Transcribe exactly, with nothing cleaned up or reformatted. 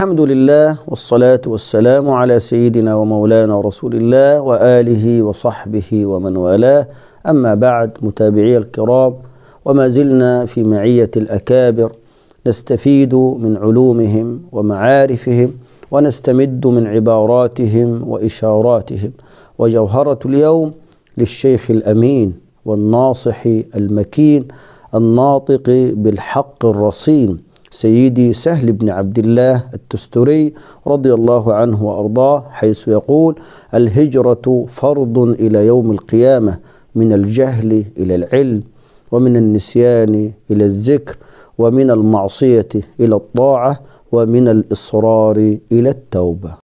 الحمد لله والصلاة والسلام على سيدنا ومولانا رسول الله وآله وصحبه ومن والاه. أما بعد، متابعي الكرام، وما زلنا في معية الأكابر نستفيد من علومهم ومعارفهم ونستمد من عباراتهم وإشاراتهم. وجوهرة اليوم للشيخ الأمين والناصح المكين الناطق بالحق الرصين سيدي سهل بن عبد الله التستري رضي الله عنه وأرضاه، حيث يقول: الهجرة فرض إلى يوم القيامة، من الجهل إلى العلم، ومن النسيان إلى الذكر، ومن المعصية إلى الطاعة، ومن الإصرار إلى التوبة.